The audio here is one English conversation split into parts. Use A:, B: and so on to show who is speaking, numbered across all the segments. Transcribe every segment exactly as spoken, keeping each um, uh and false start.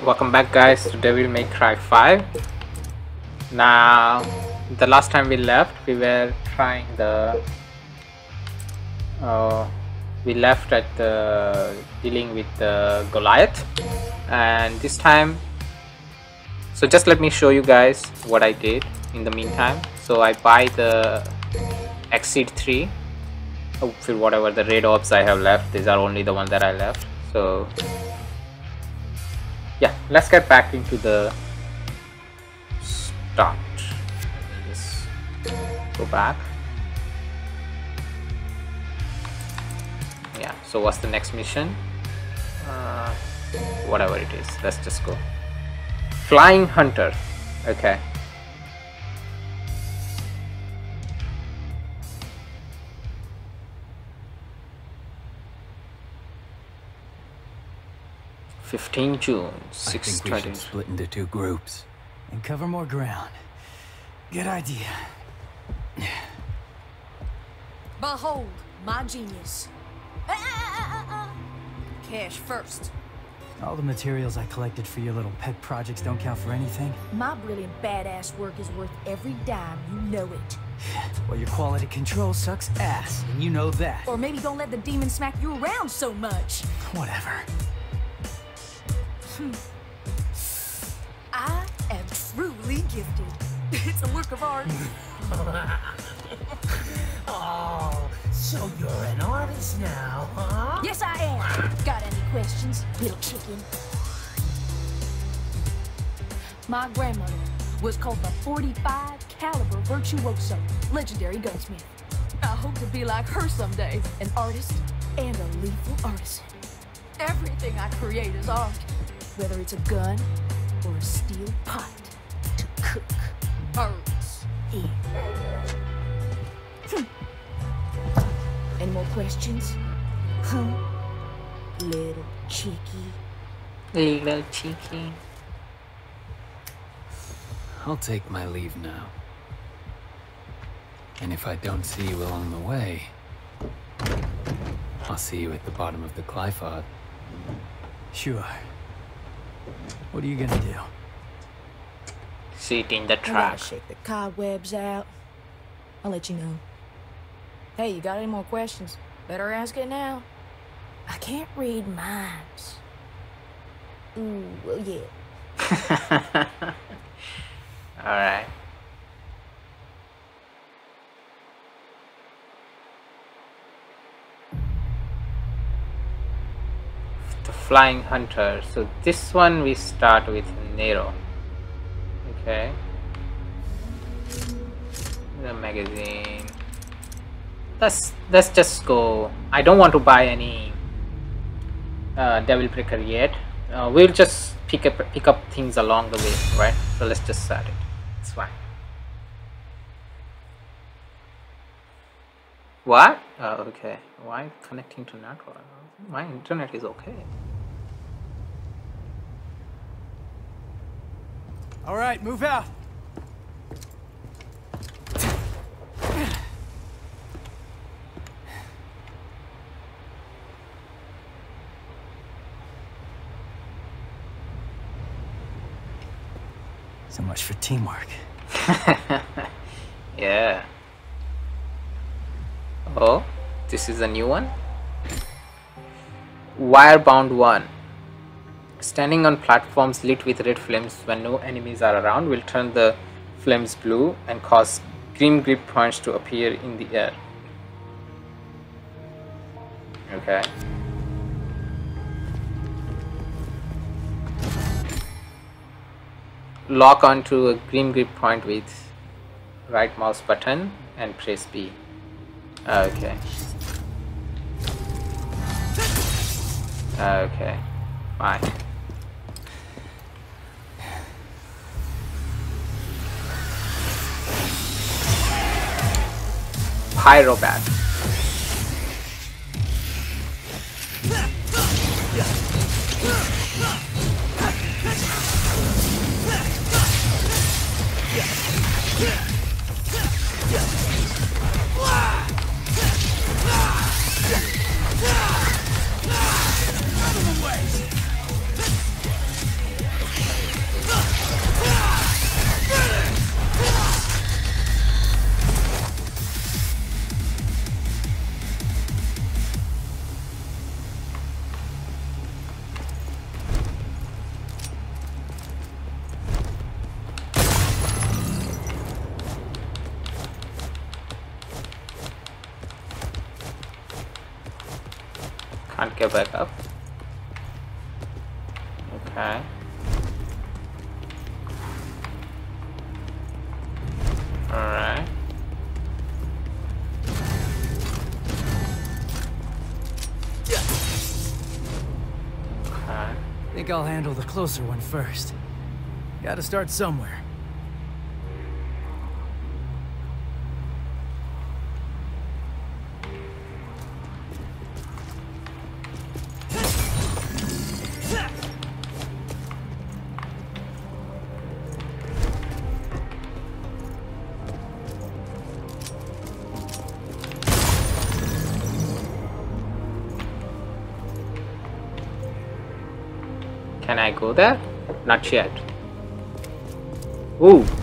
A: Welcome back, guys, to Devil May Cry five. Now, the last time we left, we were trying the uh, we left at the dealing with the Goliath, and this time, so just let me show you guys what I did in the meantime. So I buy the Exceed three for whatever the red orbs I have left. These are only the ones that I left. So yeah, let's get back into the start. Let me just go back. Yeah, so what's the next mission? Uh, whatever it is, let's just go. Flying Hunter. Okay. fifteenth June, six twenty.
B: I think we should split into two groups and cover more ground. Good idea.
C: Behold, my genius. Ah, ah, ah, ah. Cash first.
B: All the materials I collected for your little pet projects don't count for anything.
C: My brilliant badass work is worth every dime, you know it.
B: Well, your quality control sucks ass, and you know that.
C: Or maybe don't let the demon smack you around so much.
B: Whatever.
C: I am truly gifted. It's a work of art.
D: Oh, so you're an artist now, huh?
C: Yes, I am. Got any questions, little chicken? My grandmother was called the forty-five caliber virtuoso, legendary gunsmith. I hope to be like her someday, an artist and a lethal artisan. Everything I create is art, whether it's a gun or a steel pot to cook birds in. Hmm. Any more questions? Huh? Little cheeky.
A: Little cheeky.
B: I'll take my leave now. And if I don't see you along the way, I'll see you at the bottom of the Glyphod. Sure. What are you gonna do?
A: Sit in the
C: I gotta
A: truck.
C: shake the cobwebs out. I'll let you know. Hey, you got any more questions? Better ask it now. I can't read minds. Ooh, well, yeah.
A: Alright. The Flying Hunter. So this one we start with Nero. Okay. The magazine. Let's let's just go. I don't want to buy any uh, Devil Breaker yet. Uh, we'll just pick up pick up things along the way, right? So let's just start it. It's fine. What? Oh, okay. Why connecting to network? My internet is okay.
B: All right, move out. So much for teamwork.
A: Yeah. Oh, this is a new one. Wirebound one. Standing on platforms lit with red flames when no enemies are around will turn the flames blue and cause grim grip points to appear in the air. Okay. Lock onto a grim grip point with right mouse button and press B. Okay. Okay. Fine. Pyrobat. Can't get back up. Okay. Alright. Okay.
B: Think I'll handle the closer one first. Gotta start somewhere.
A: Can I go there? Not yet. Ooh.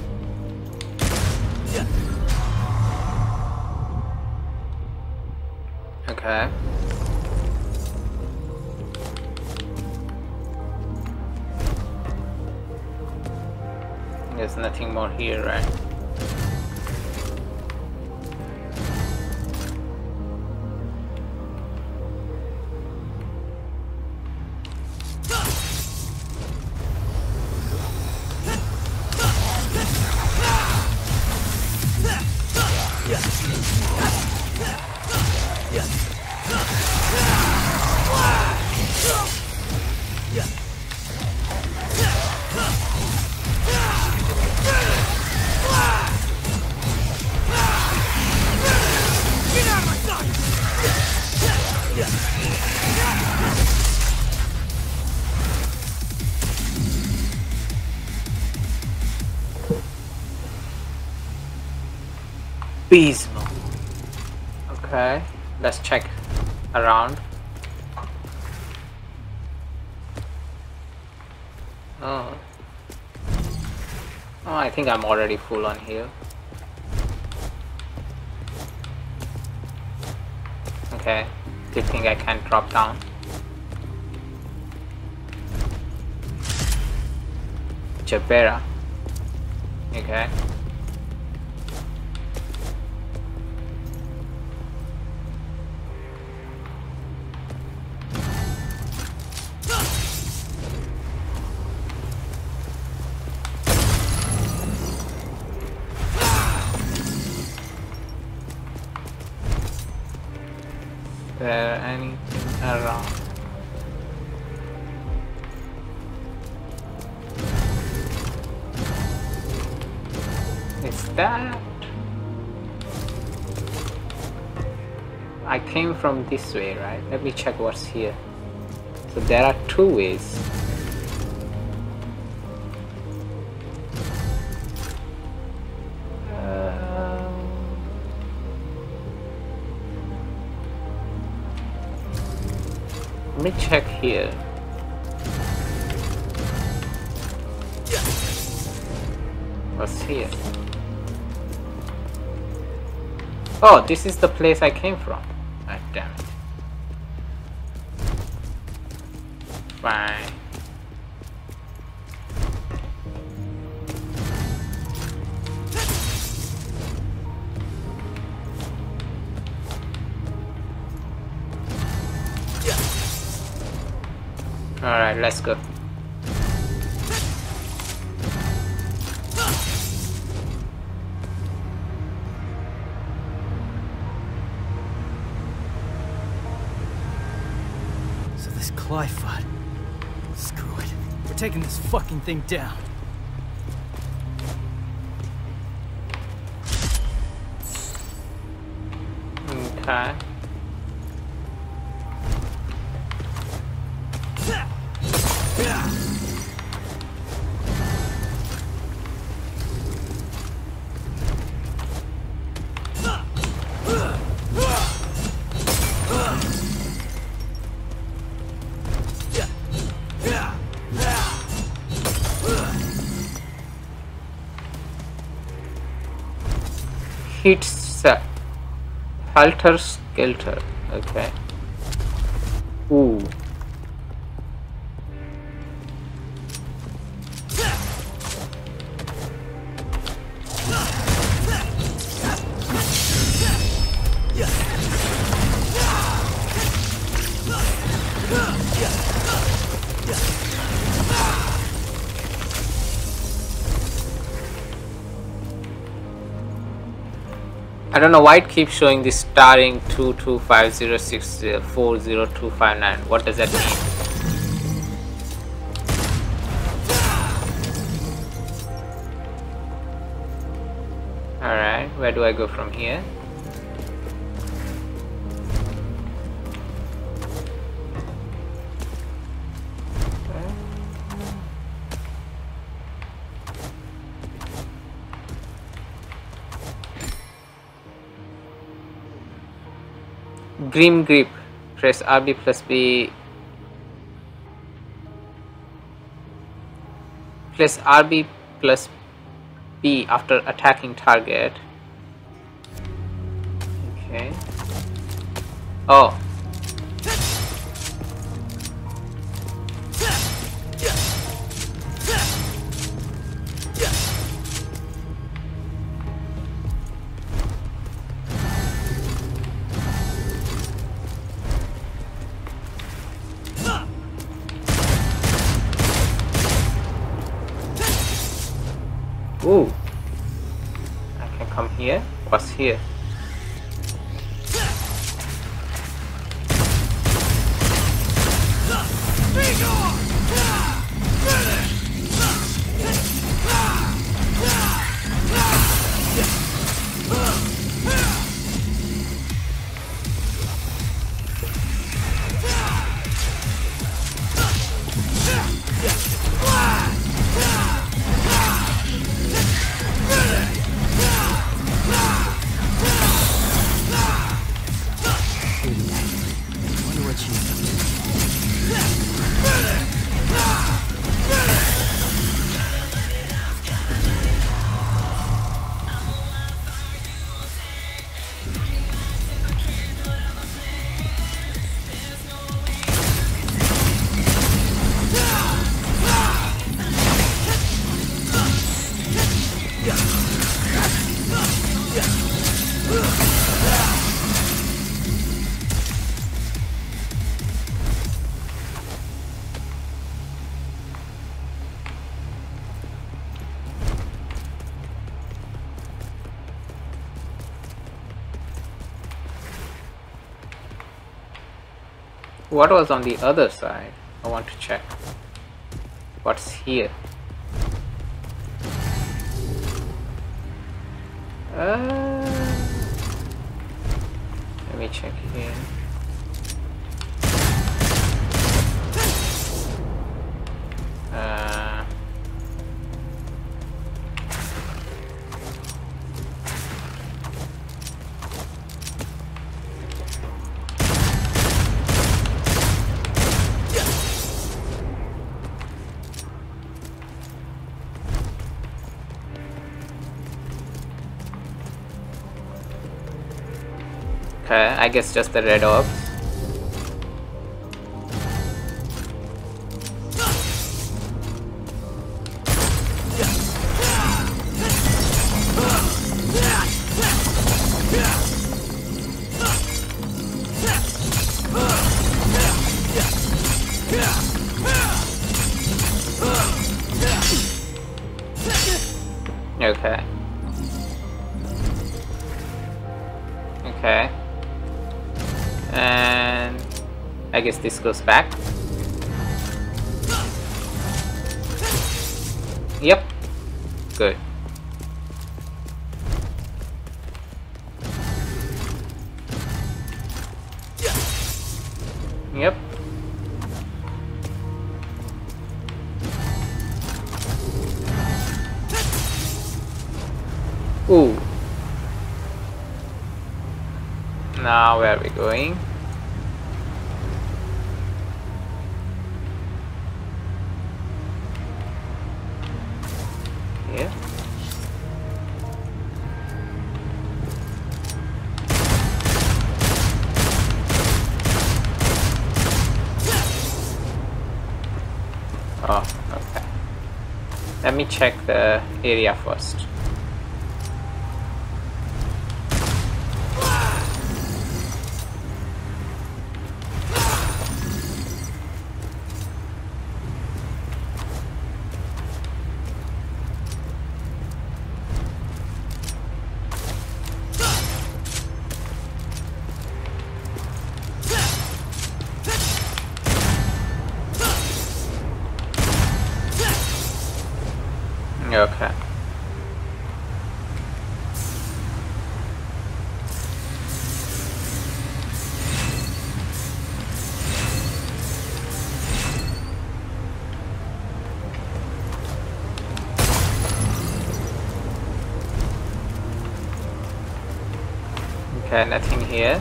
A: Okay. There's nothing more here, right? Beasmo. Okay, let's check around. Oh. Oh, I think I'm already full on here. Okay, good thing I can't drop down. Jabera. Okay. There anything around? Is that? I came from this way, right? Let me check what's here. So there are two ways. Let me check here. What's here? Oh, this is the place I came from. Ah, damn it. Fine. Alright, let's go.
B: So this Qliphoth. Screw it. We're taking this fucking thing down.
A: Okay. Hit set. Halter Skelter. Okay. Ooh. I don't know why it keeps showing this starring two two five zero six four zero two five nine. What does that mean? Alright, where do I go from here? Grim Grip. Press R B plus B. Press R B plus B after attacking target. Okay. Oh. Ooh. I can come here. What's here? What was on the other side? I want to check. What's here? Uh, let me check here. Uh, Okay, I guess just the red orbs. Okay. Okay. And I guess this goes back. Yep. Good. Yep. Ooh. Now where are we going? Here. Oh, okay. Let me check the area first. Okay. Okay, nothing here.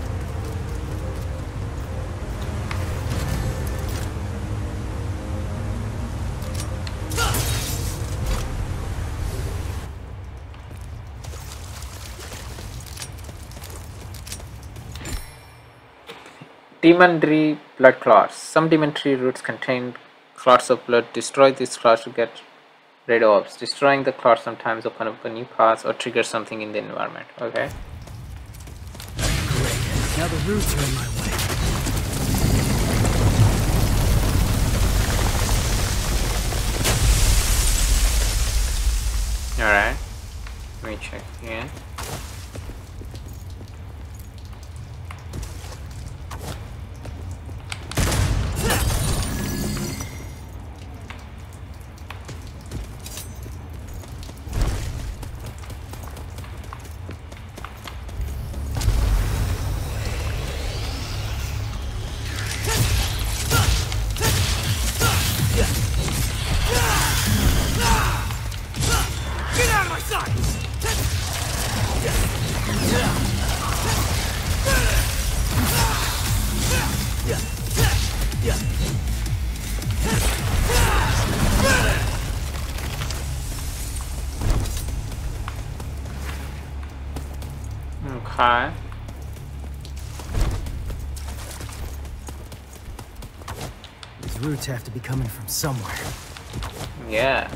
A: Demon tree blood clots. Some demon tree roots contain clots of blood. Destroy these clots to get red orbs. Destroying the clots sometimes open up a new path or trigger something in the environment. Okay.
B: Great. Now the roots are in my way.
A: Alright. Let me check here. Okay.
B: These roots have to be coming from somewhere.
A: Yeah.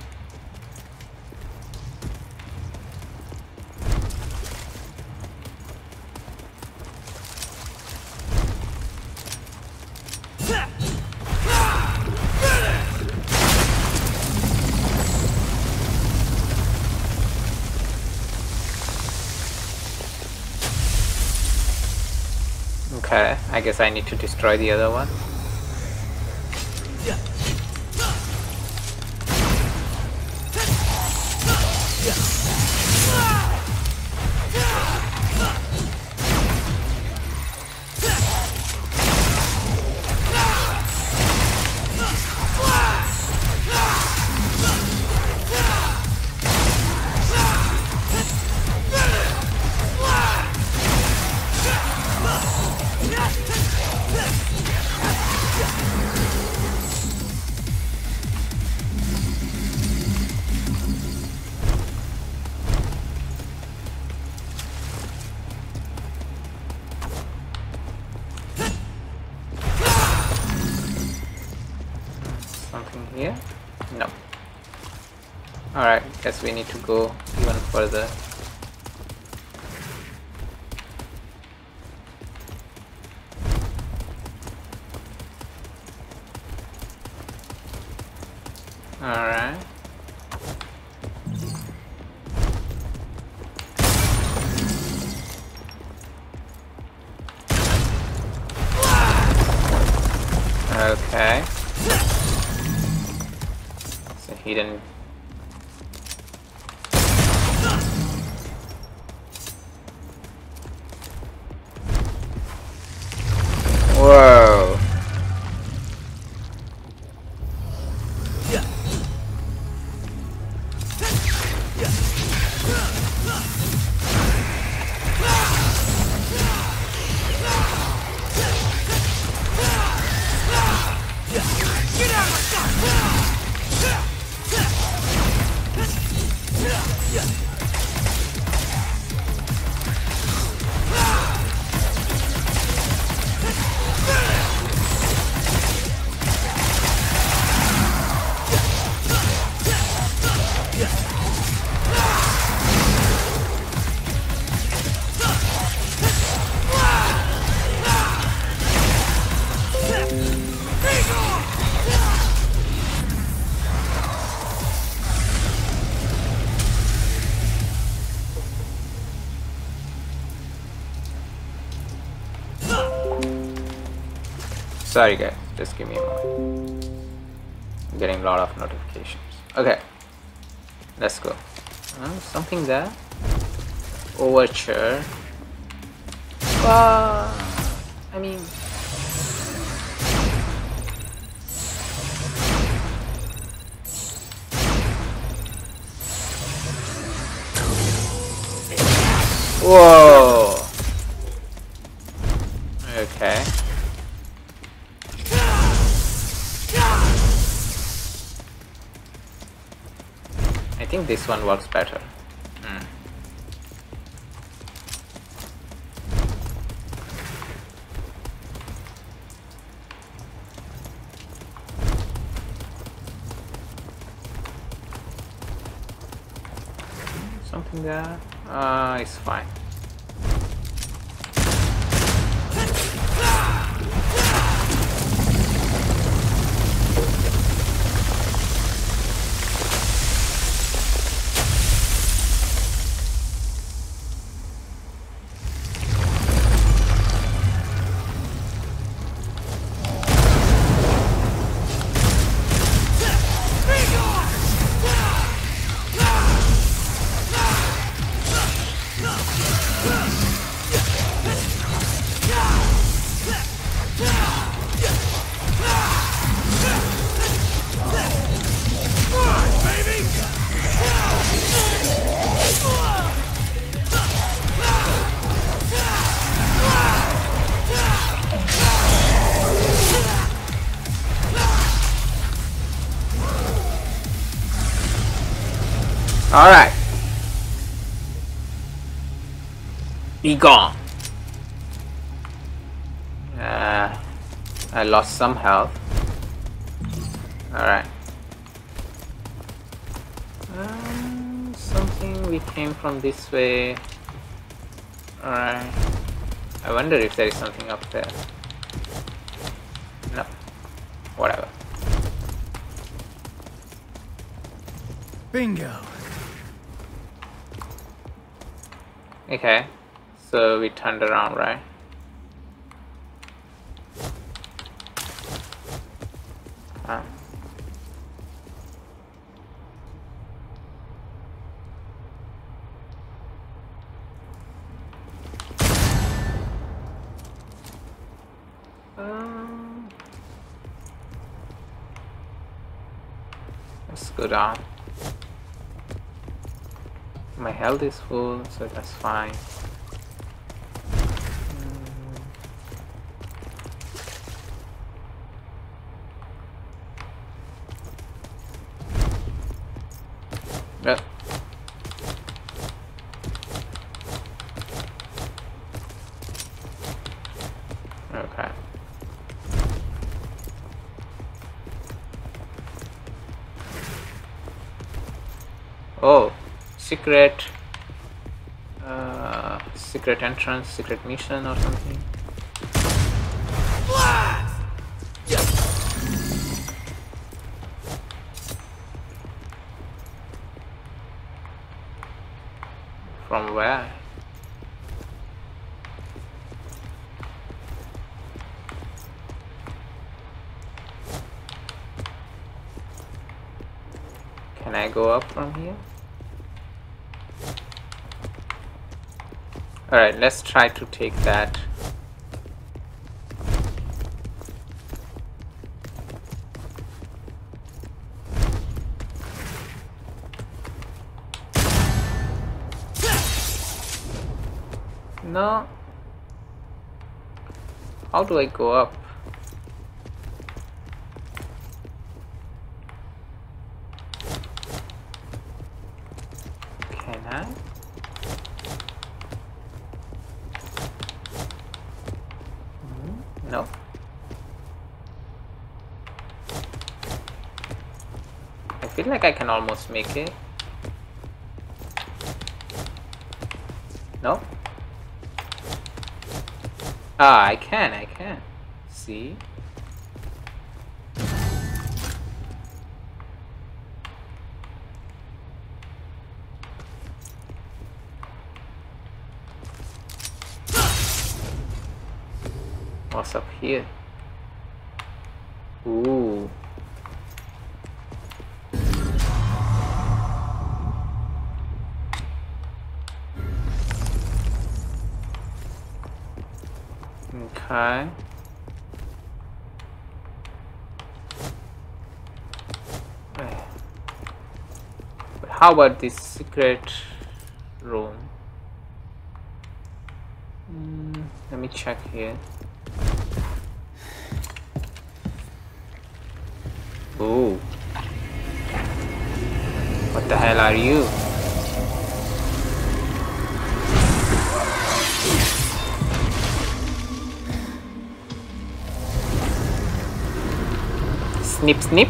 A: Okay, I guess I need to destroy the other one. Something here? No. Alright, guess we need to go even further. Alright. Okay. It's a hidden. Whoa. Sorry guys, just give me a moment. I'm getting a lot of notifications. Okay. Let's go. Uh, something there. Overture. Uh, I mean, whoa. Okay. I think this one works better. Hmm. Something there. Uh, it's fine. Alright. Be gone. Uh, I lost some health. Alright. Um, something we came from this way. Alright. I wonder if there is something up there. No. Whatever.
B: Bingo.
A: Okay, so we turned around, right? Huh. Um, let's go down. My health is full, so that's fine. Mm. Okay. Oh. Secret uh, secret entrance, secret mission or something. From where? Can I go up from here? Alright, let's try to take that. No. How do I go up? Can I? No. I feel like I can almost make it. No? Ah, I can, I can. See? What's up here? Ooh. Okay. But how about this secret room? Mm, let me check here. Ooh. What the hell are you? Snip snip.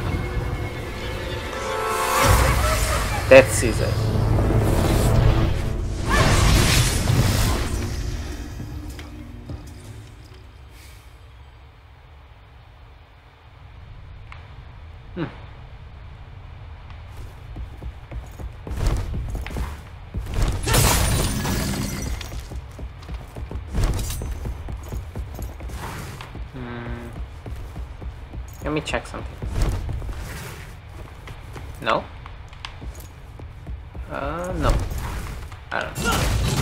A: Death scissors. Hmm. Hmm. Let me check something. No? Uh, no. I don't know.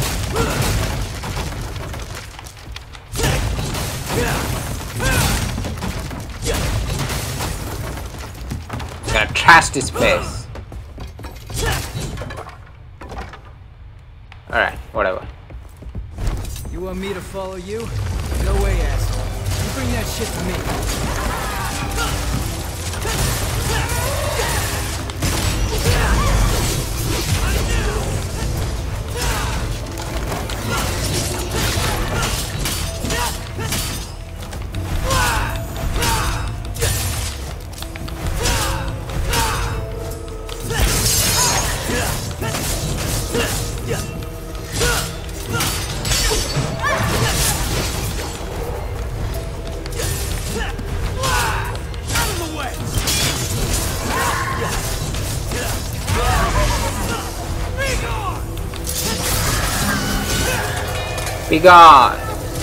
A: I'm gonna trash this place. Alright, whatever.
B: You want me to follow you? No way, asshole. You bring that shit to me.
A: Be gone!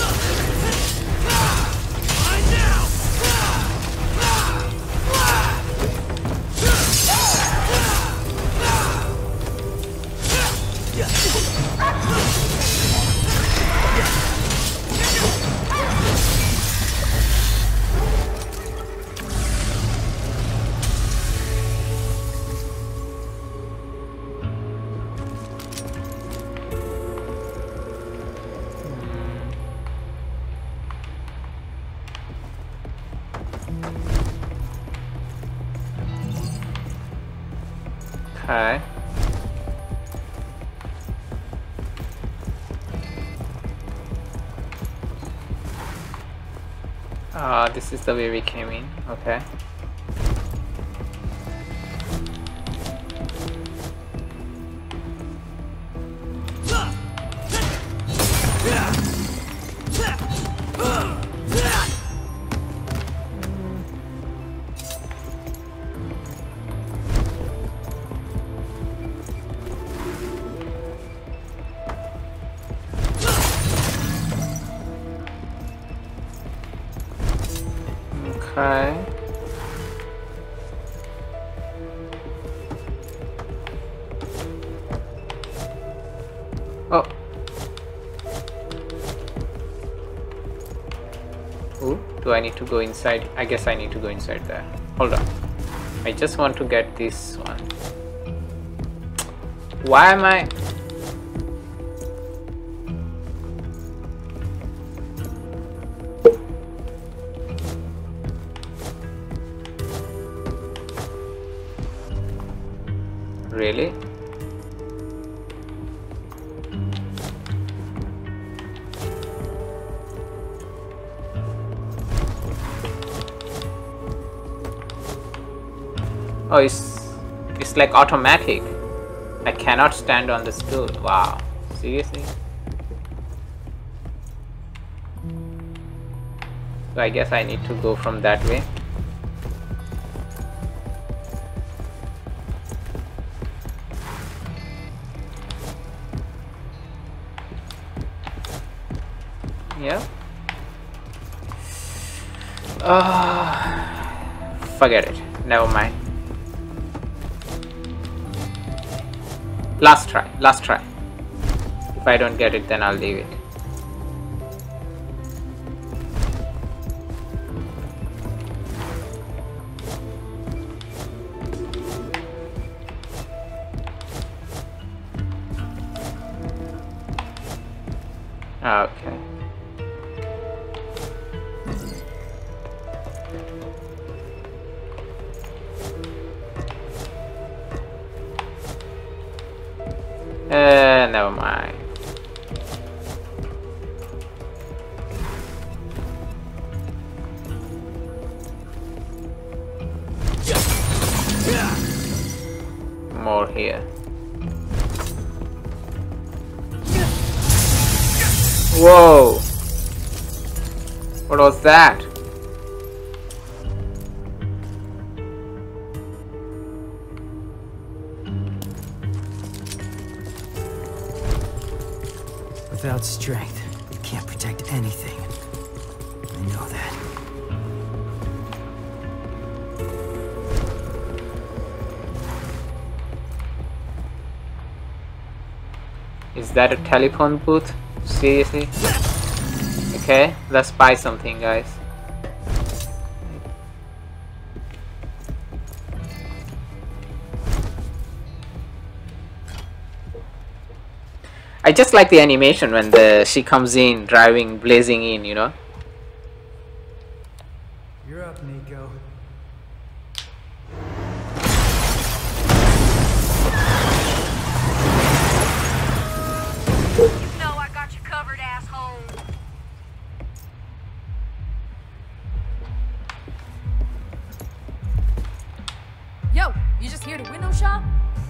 A: Okay. Uh, this is the way we came in. Okay. Okay. Oh. Ooh, do I need to go inside? I guess I need to go inside there. Hold on. I just want to get this one. Why am I... Really? Oh, it's it's like automatic. I cannot stand on the stool. Wow. Seriously? So I guess I need to go from that way. Yeah. Uh, forget it. Never mind. Last try. Last try. If I don't get it, then I'll leave it. Okay. Uh, never mind. More here. Whoa! What was that?
B: Without strength, you can't protect anything. I know that.
A: Is that a telephone booth? Seriously? Okay, let's buy something, guys. I just like the animation when the she comes in, driving, blazing in, you know.
B: You're up, Nico.
C: You know I got you covered, asshole. Yo, you just here to window shop?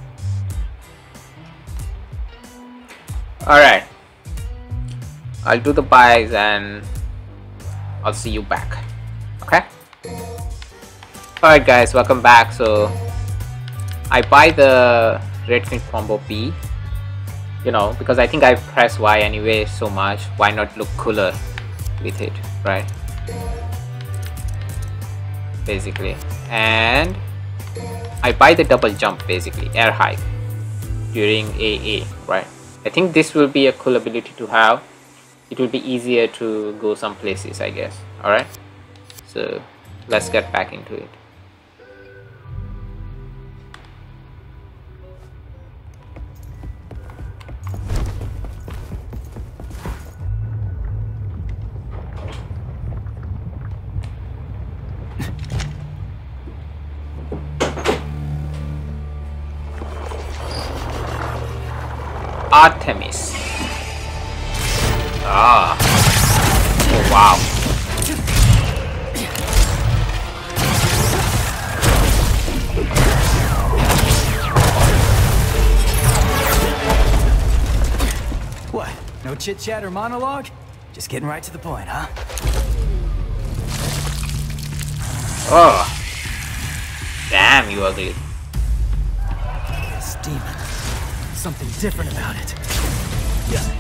A: Alright. I'll do the buys and I'll see you back. Okay? Alright guys, welcome back. So I buy the Red King Combo B. You know, because I think I press Y anyway so much. Why not look cooler with it, right? Basically. And I buy the double jump, basically, air hike during A A, right? I think this will be a cool ability to have. It will be easier to go some places, I guess. Alright, so let's get back into it. Artemis. Ah. Oh, wow.
B: What? No chit chat or monologue? Just getting right to the point, huh?
A: Oh. Damn, you ugly.
B: This demon. Something different about it. Yeah.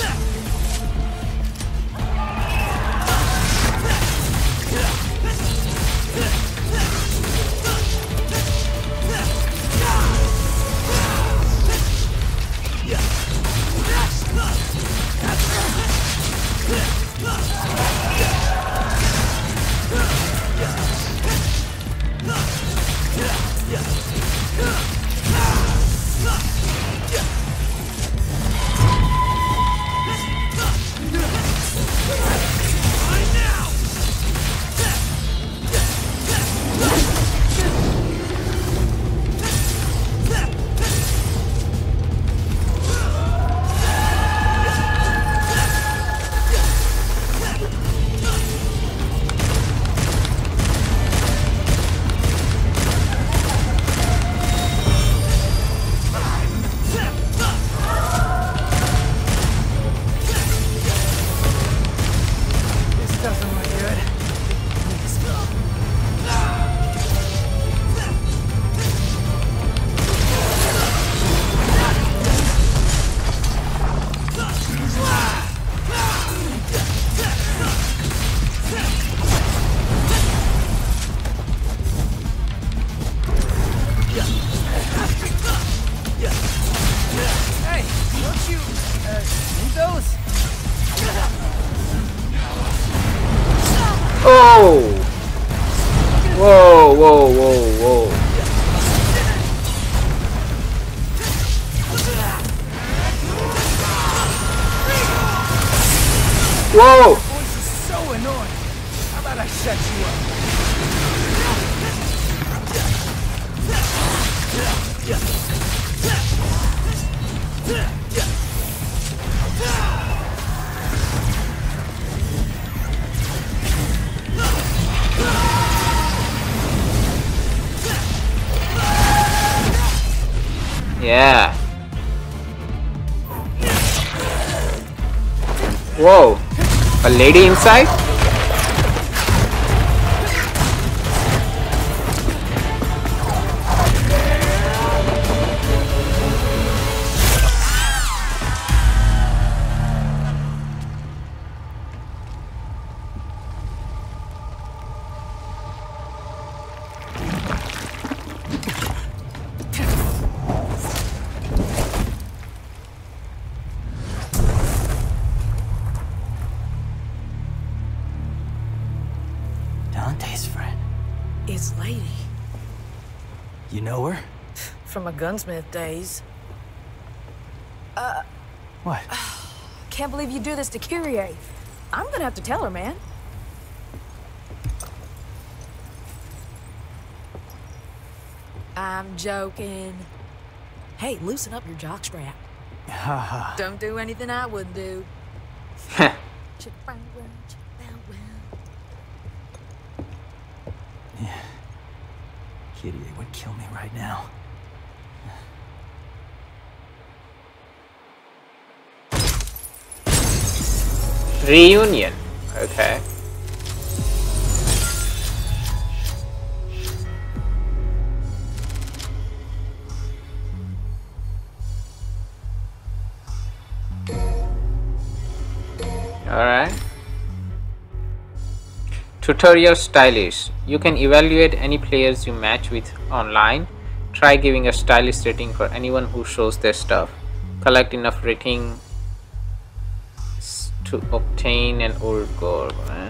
A: Oh! Whoa, whoa, whoa, whoa. Whoa!
B: Your voice is so annoying. How about I shut you up?
A: Yeah. Whoa. A lady inside?
B: Dante's friend.
E: It's Lady.
B: You know her?
E: From my gunsmith days.
B: What?
E: Can't believe you do this to Kyrie. I'm gonna have to tell her, man. I'm joking. Hey, loosen up your jockstrap.
B: Haha.
E: Don't do anything I wouldn't do.
B: Kitty would kill me right now.
A: Reunion. Okay. Alright. Tutorial stylish. You can evaluate any players you match with online. Try giving a stylish rating for anyone who shows their stuff. Collect enough rating to obtain an old goal.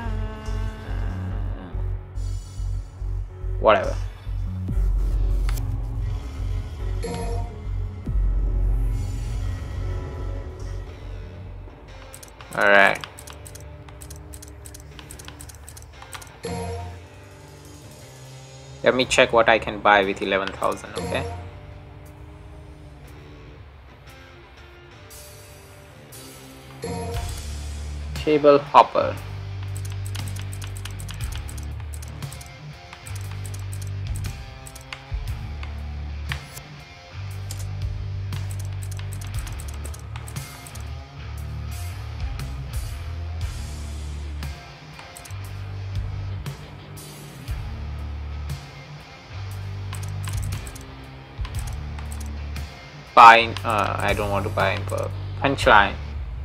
A: Whatever. Alright. Let me check what I can buy with eleven thousand, okay? Table hopper. Buying, uh, I don't want to buy in bulk. Punchline.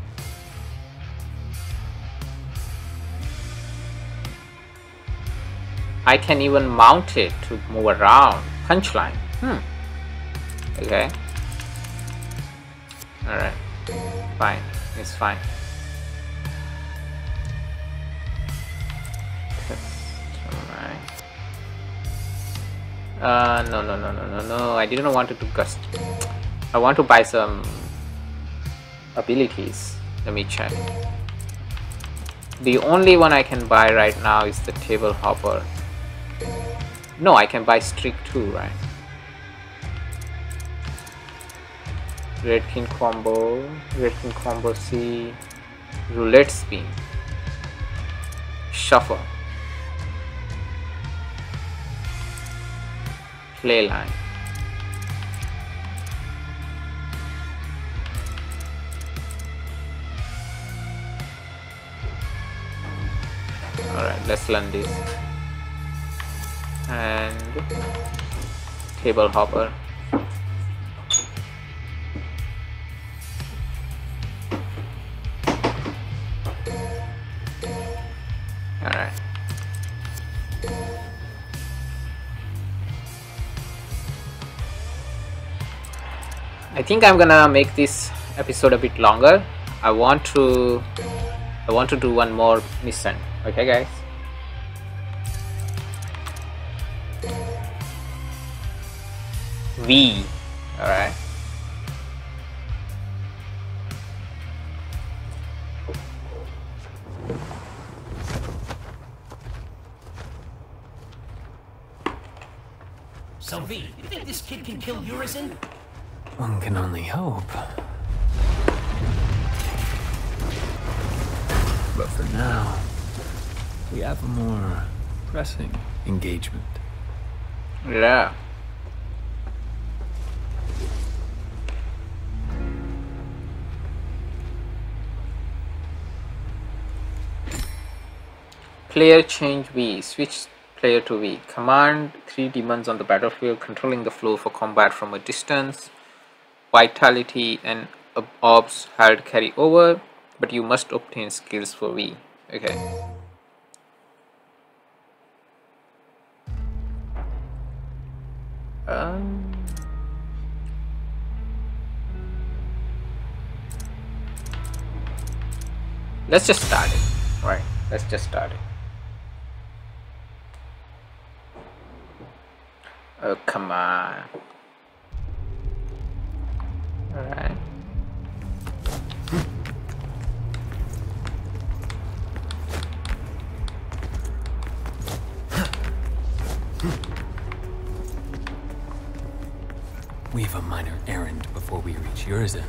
A: I can even mount it to move around. Punchline. Hmm. Okay. Alright. Fine. It's fine. Alright. Uh, no, no, no, no, no, no. I didn't want it to cust. I want to buy some abilities. Let me check. The only one I can buy right now is the table hopper. No, I can buy streak too, right? Redkin combo, Redkin combo C, roulette spin, shuffle, play line. Alright, let's learn this. And table hopper. Alright. I think I'm gonna make this episode a bit longer. I want to I want to do one more mission. Okay guys. V. Alright.
D: So V, you think this kid can kill Urizen?
B: One can only hope. But for now, we have a more pressing engagement.
A: Yeah. Player change V. Switch player to V. Command three demons on the battlefield, controlling the flow for combat from a distance. Vitality and orbs hard carry over, but you must obtain skills for V. Okay. Um. Let's just start it. Right. Let's just start it. Oh, come on. Alright.
B: We have a minor errand before we reach Urizen.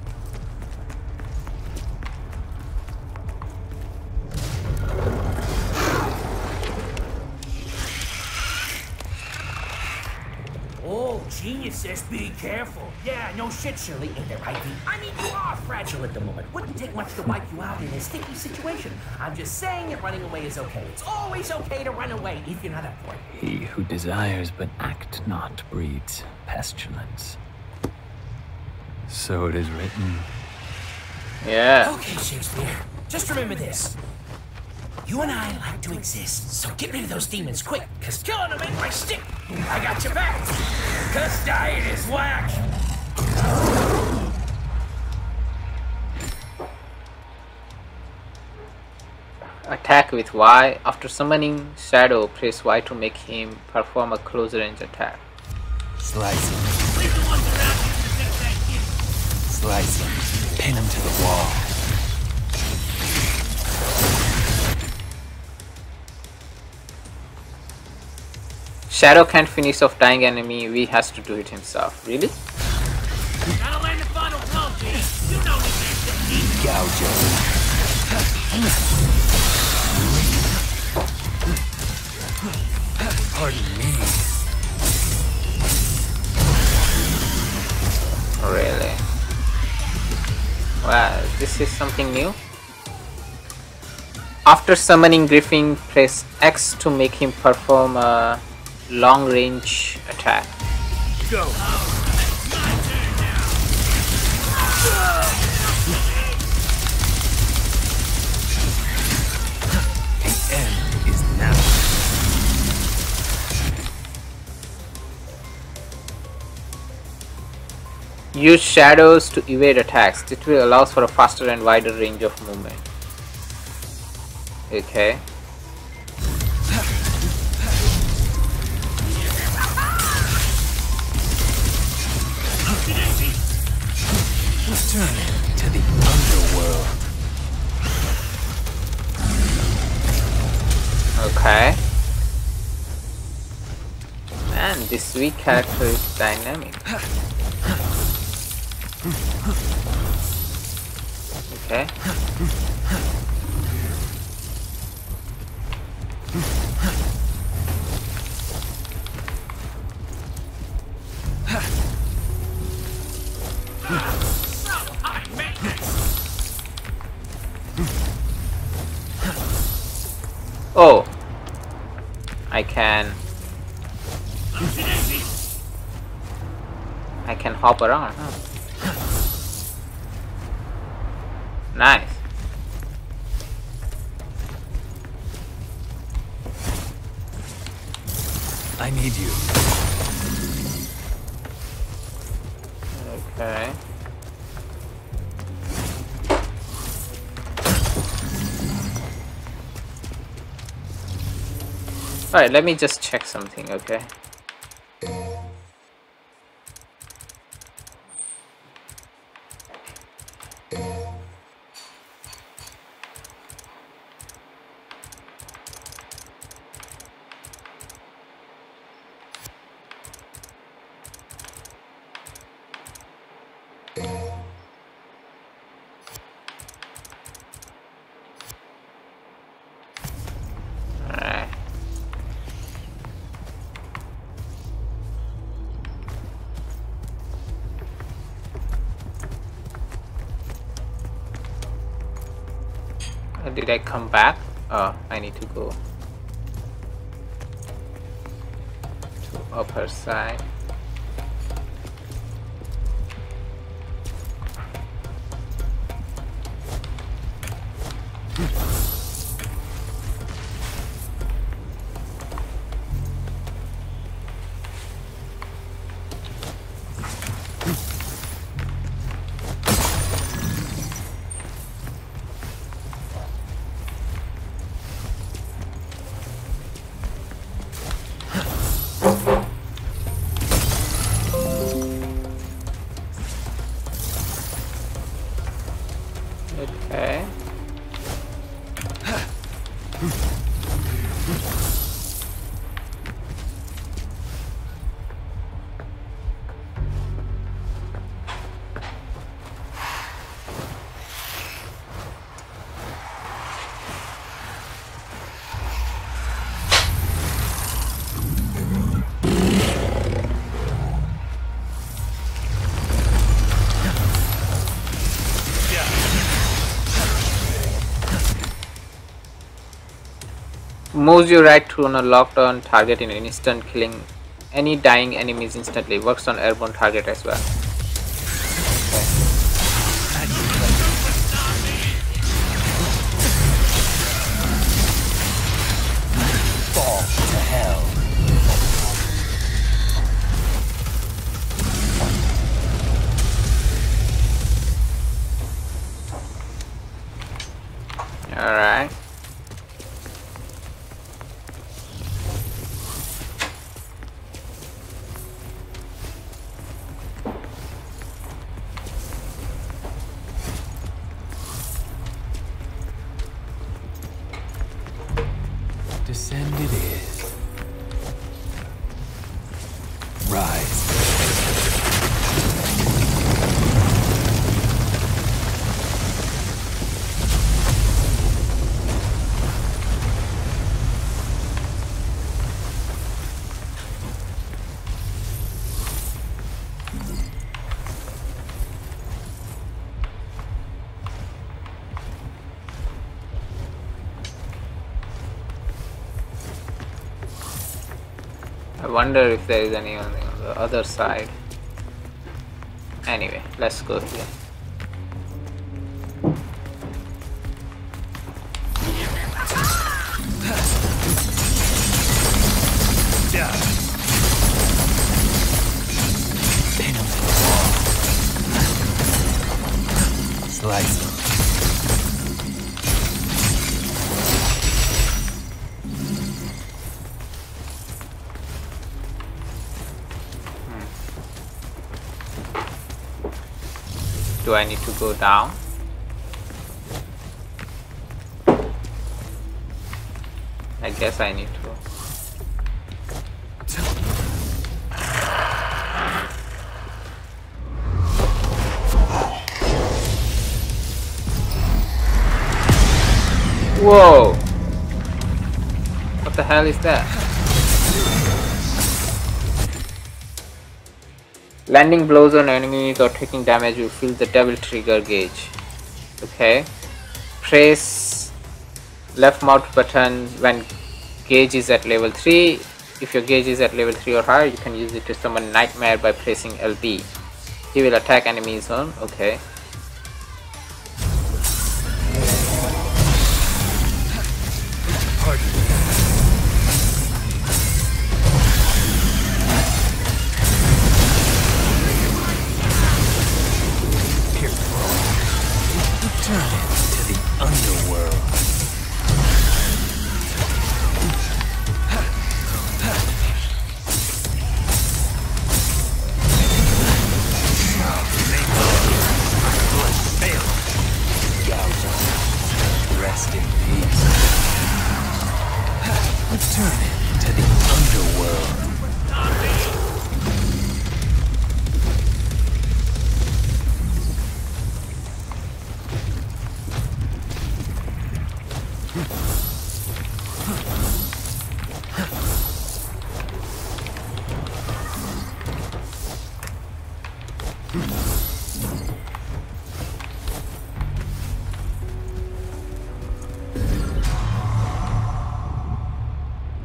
D: Oh, genius says be careful. Yeah, no shit, Shirley. Ain't that right, V? I mean, you are fragile at the moment. Wouldn't take much to wipe you out in a sticky situation. I'm just saying that running away is okay. It's always okay to run away if you're not up for it.
B: He who desires but act not breeds pestilence. So it is written.
A: Yeah.
D: Okay, Shakespeare. Just remember this. You and I like to exist, so get rid of those demons quick, cause killing them ain't my stick. I got your back. Cause dying is whack.
A: Attack with Y. After summoning Shadow, press Y to make him perform a close range attack.
B: Slice him.
D: Leave the ones around you to fix that kid.
B: Slice him. Pin him to the wall.
A: Shadow can't finish off dying enemy. V has to do it himself. Really?
D: Gotta land the final blow, G. You know this ain't
B: Gouge him. Pardon me.
A: Really? Wow, this is something new. After summoning Griffin, press X to make him perform a long range attack.
B: Go. The end is now.
A: Use shadows to evade attacks. It will allows for a faster and wider range of movement. Okay.
B: Return to the underworld.
A: Okay. Man, this weak character is dynamic. Okay. Oh, I can I can hop around, huh? Nice.
B: I need you.
A: Okay. Alright, let me just check something, okay? did I come back? Oh, I need to go to upper side. Okay. Moves you right through on a locked on target in an instant, killing any dying enemies instantly. Works on airborne target as well.
D: Fall to hell.
A: Alright.
B: Descend it is. Rise.
A: I wonder if there is any on the other side. Anyway, let's go here.
B: Slice.
A: Do I need to go down? I guess I need to. Whoa! What the hell is that? Landing blows on enemies or taking damage will fill the double trigger gauge. Okay. Press left mouse button when gauge is at level three. If your gauge is at level three or higher, you can use it to summon Nightmare by pressing L B. He will attack enemies on. Okay.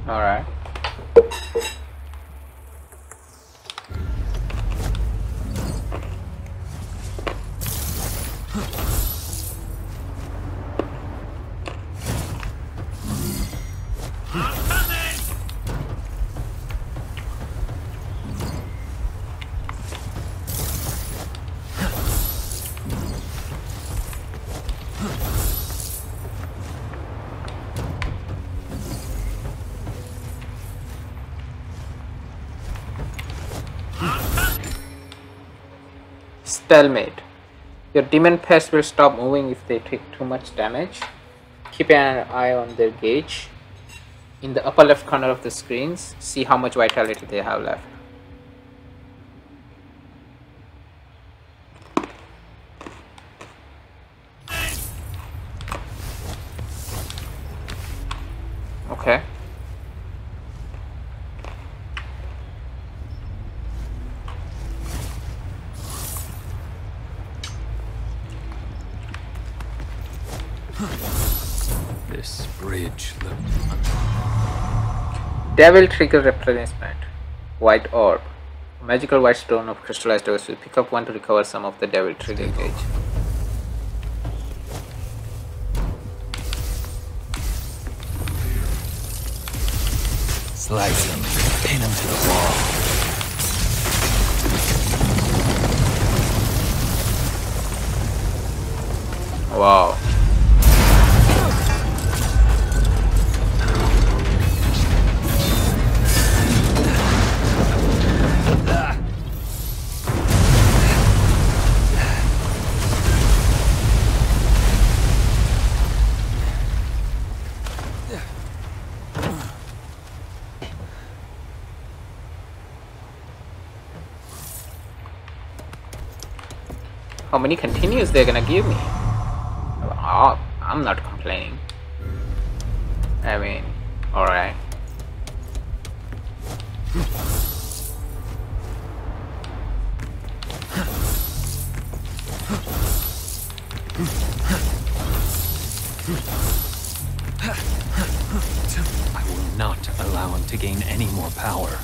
A: All right. Stalemate. Your demon pests will stop moving if they take too much damage. Keep an eye on their gauge. In the upper left corner of the screens, see how much vitality they have left. Okay.
B: This bridge looked...
A: Devil Trigger Replenishment. White Orb. Magical white stone of crystallized dose. Pick up one to recover some of the Devil Trigger gauge.
B: Slice him, pin him to the wall.
A: Wow. How many continues they're gonna give me? Oh, I'm not complaining. I mean, alright.
B: I will not allow him to gain any more power.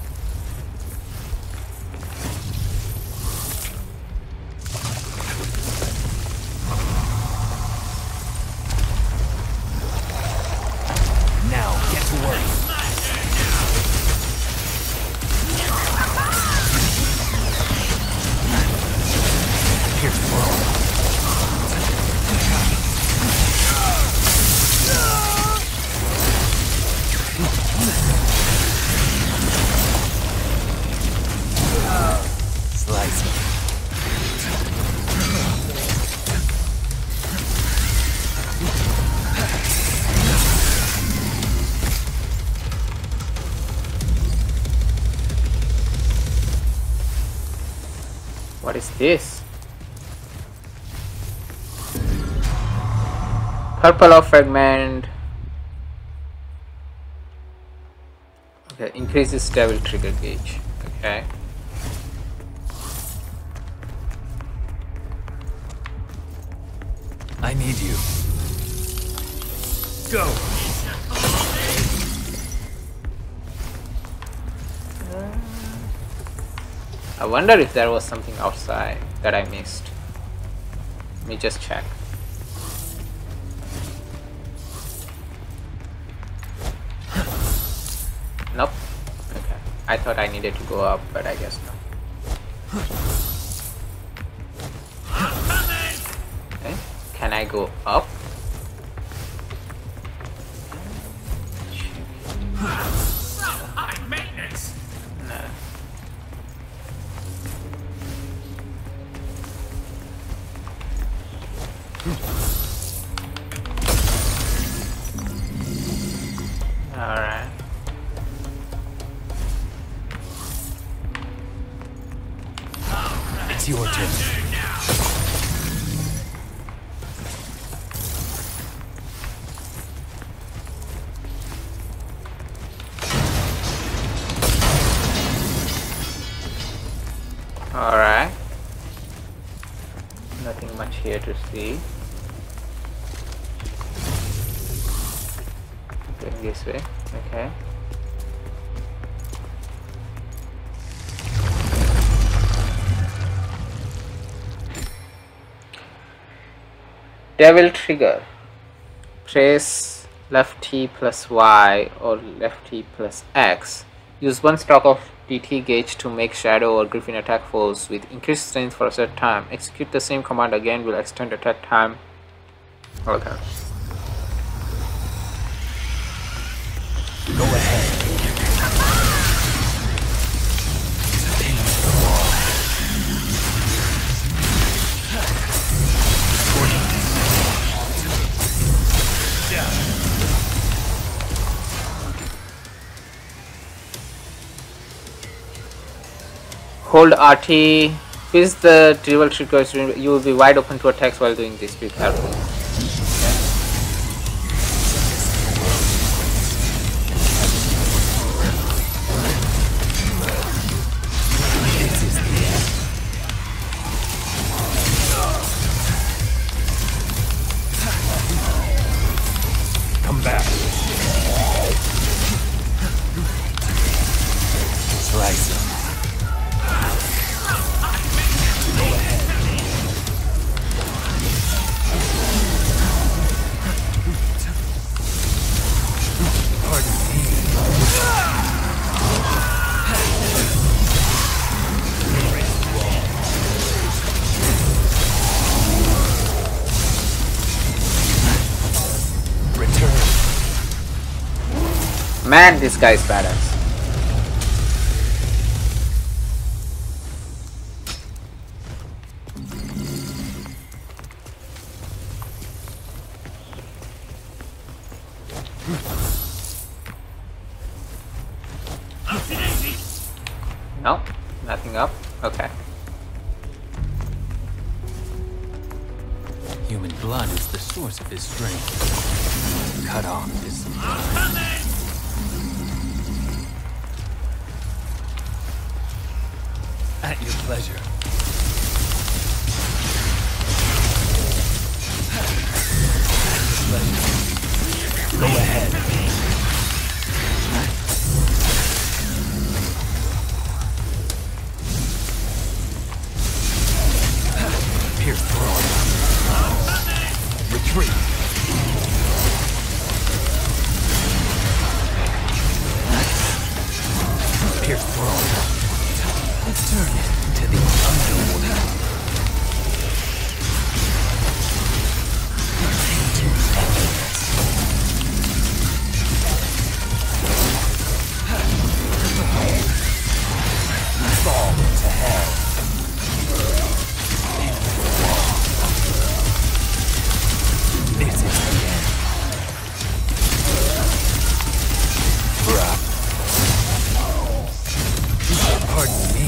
B: Now, get to work. Here's the ball. Slice it.
A: What is this? Purple of fragment. Okay, increases devil trigger gauge. Okay.
B: I need you. Go.
A: I wonder if there was something outside that I missed. Let me just check. Nope. Okay. I thought I needed to go up, but I guess not. Okay. Can I go up?
D: So high maintenance.
A: No. Alright.
B: It's your turn.
A: Alright. Nothing much here to see. Going this way. Okay. Devil trigger. Press left T plus Y or left T plus X. Use one stock of D T gauge to make Shadow or Griffin attack foes with increased strength for a set time. Execute the same command again will extend attack time. Okay.
B: Go ahead.
A: Hold R T. Fizz the Devil trigger. You will be wide open to attacks while doing this. Be careful.
B: Come back. Slice him.
A: Man, this guy is badass. No, nothing up. Okay.
B: Human blood is the source of his strength. Cut off his supply. At your pleasure. Go ahead. Pierce through. Retreat. Pierce through. Let's turn it to the underworld. Fall to hell. This is the end. Bruh. Pardon me.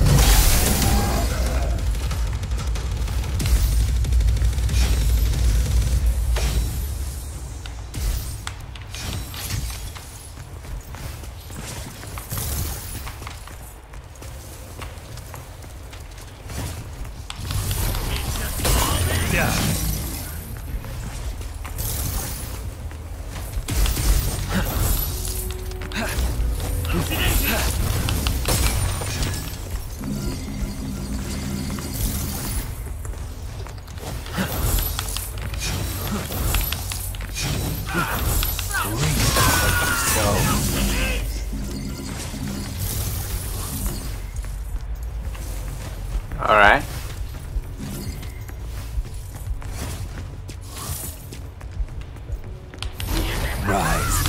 A: All right.
B: Rise.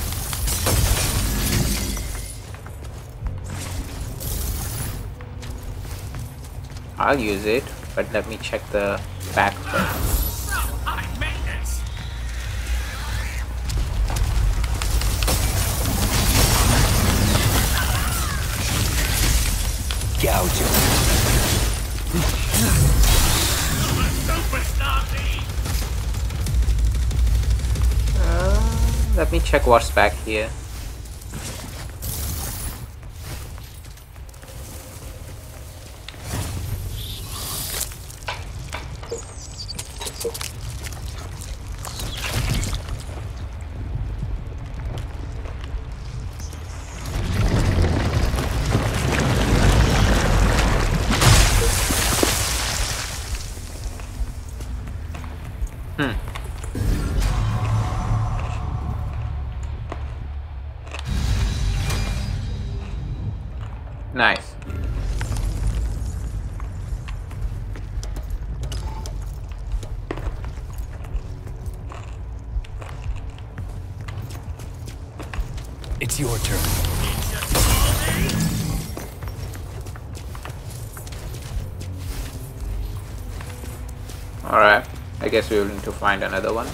A: I'll use it, but let me check the back first.
D: High maintenance.
B: Gouge him.
A: Uh, let me check what's back here. Nice.
B: It's your turn.
A: Alright, I guess we will need to find another one.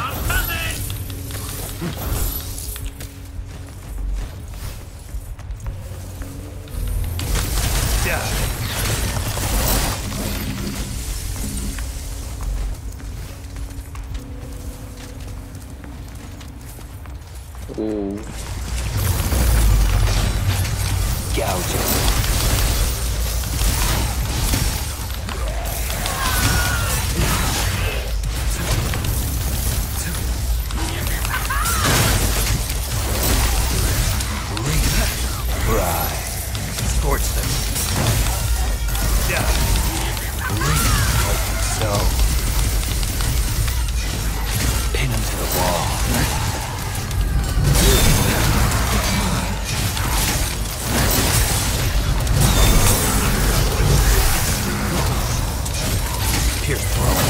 A: Ooh.
B: Gouge it. Fry. Scorch them. Yeah. Like so. Pin them to the wall. Pierce through.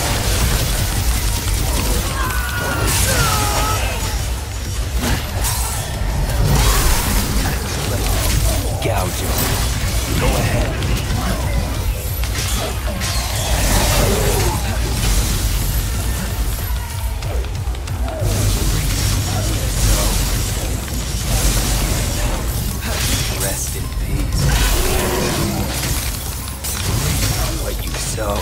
B: Gouge it. Go ahead. Rest in peace. What you sow.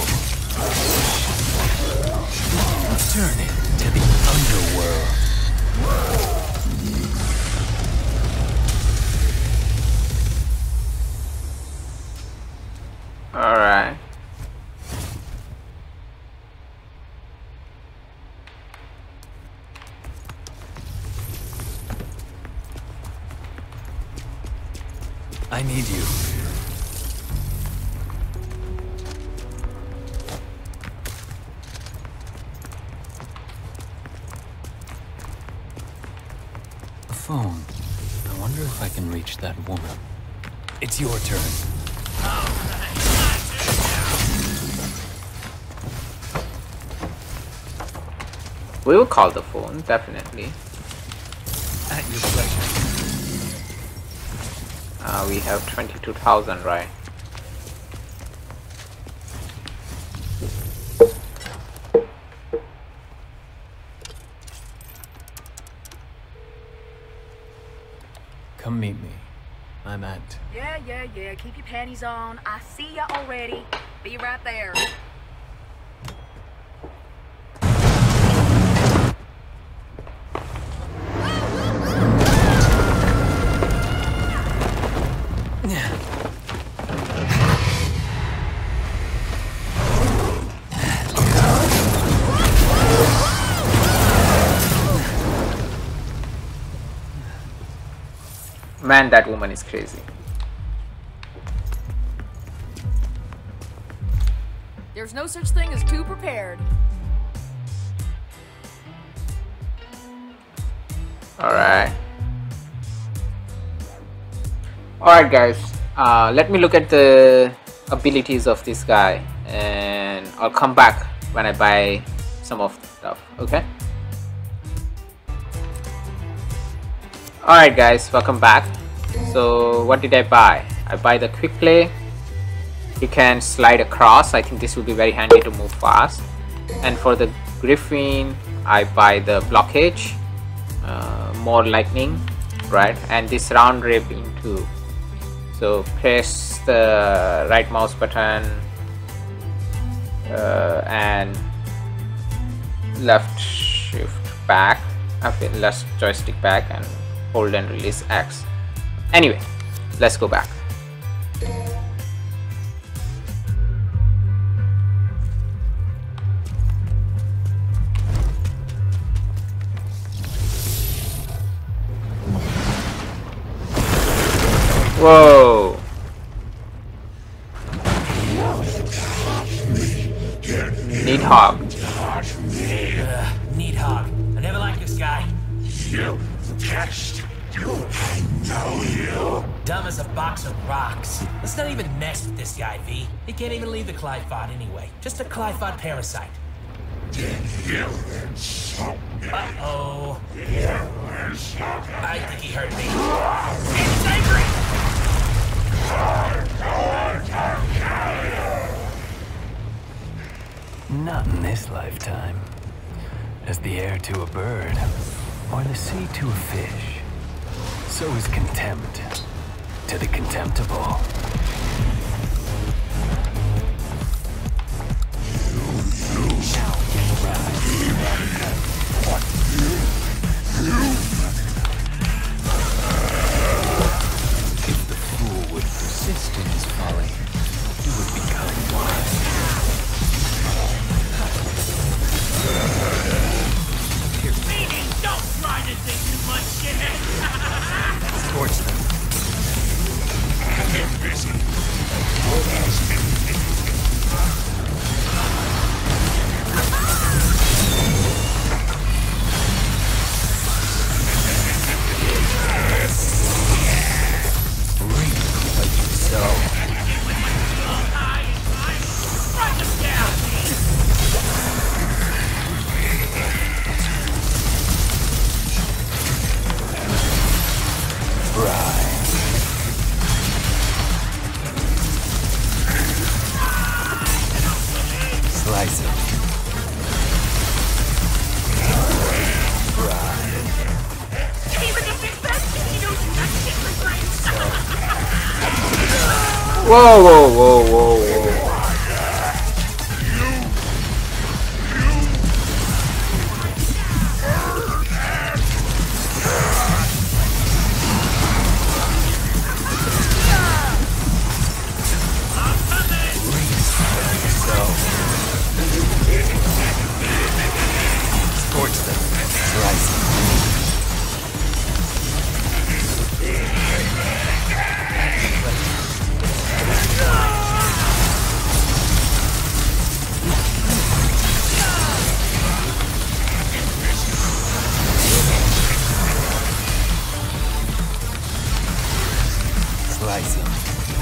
B: Turn it to the underworld.
A: Alright.
B: I need you. A phone. I wonder if I can reach that woman. It's your turn.
A: We will call the phone, definitely.
B: At your pleasure.
A: Uh, we have twenty-two thousand, right?
B: Come meet me. I'm at...
E: Yeah, yeah, yeah. Keep your panties on. I see ya already. Be right there.
A: Man, that woman is crazy.
E: There's no such thing as too prepared.
A: Alright. Alright guys, uh, let me look at the abilities of this guy and I'll come back when I buy some of the stuff, okay? Alright guys, welcome back. So what did I buy? I buy the quick play. You can slide across. I think this will be very handy to move fast. And for the Griffin, I buy the blockage, uh, more lightning, right? And this round rip into. So press the right mouse button uh, and left shift back, okay, left joystick back and hold and release X. Anyway, let's go back. Whoa. Needhog.
D: Uh, Needhog. I never liked this guy.
F: You test. I know you.
D: dumb as a box of rocks. Let's not even mess with this guy, V. He can't even leave the Clifod anyway. Just a Clifod parasite. Uh-oh. I think he heard me. It's angry!
B: Not in this lifetime. As the air to a bird, or the sea to a fish, so is contempt to the contemptible. If the fool would persist in his folly, he would become wise.
D: Meaning, don't try to think too much shit!
B: Scorch them.
F: Get busy.
B: Reap what you sow.
D: Write them down!
B: Right. Slice it. Right.
D: Even if it's best, he knows you got shit for brains!
A: Whoa, whoa, whoa, whoa, whoa.
B: Scorch them. Slice them. Slice them.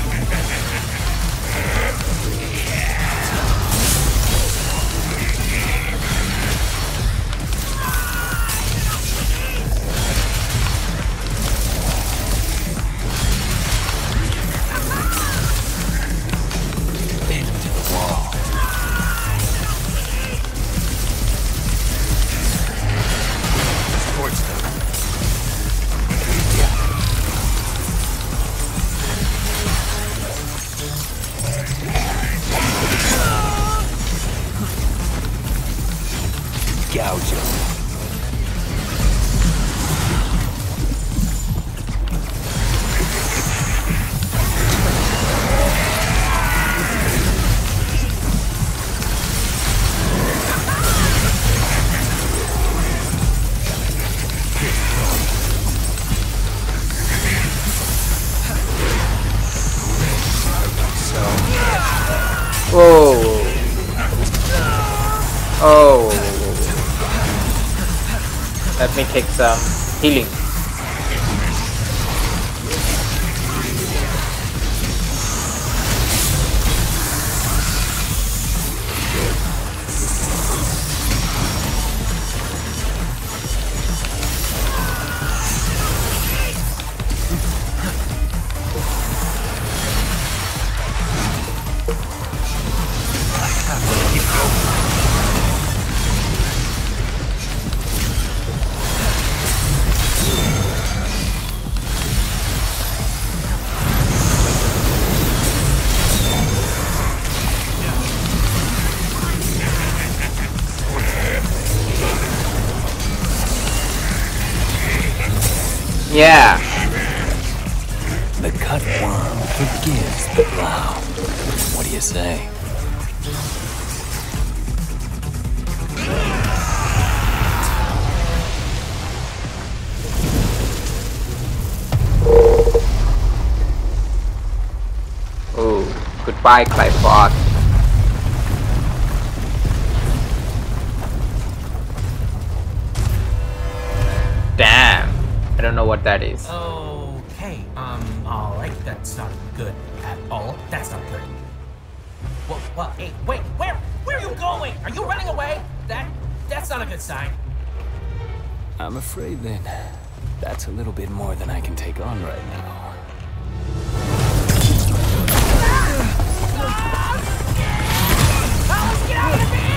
B: Into the wall. Scorch them. Gouge them.
A: Whoa. Oh. Let me take some healing. Yeah.
B: The cut worm forgives the plow. What do you say?
A: Oh, goodbye, Clifod. Damn. I don't know what that is.
D: Okay. hey, um, alright, that's not good at all. That's not good. Well, well, hey, wait, where, where are you going? Are you running away? That, that's not a good sign.
B: I'm afraid then that's a little bit more than I can take on right now.
D: Alice, get out of me!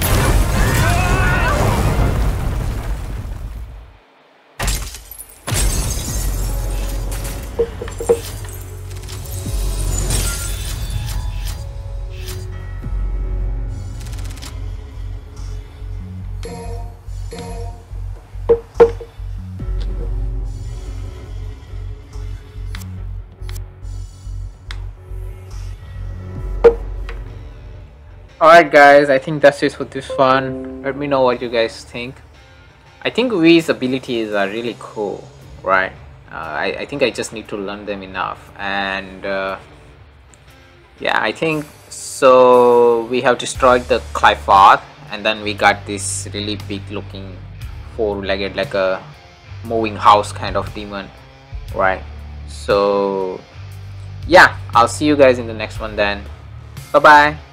A: Alright guys, I think that's it for this one. Let me know what you guys think. I think Vi's abilities are really cool, right? Uh, I, I think I just need to learn them enough. And uh, yeah, I think so. We have destroyed the Qliphoth, and then we got this really big looking four-legged, like a moving house kind of demon, right? So yeah, I'll see you guys in the next one then. Bye bye.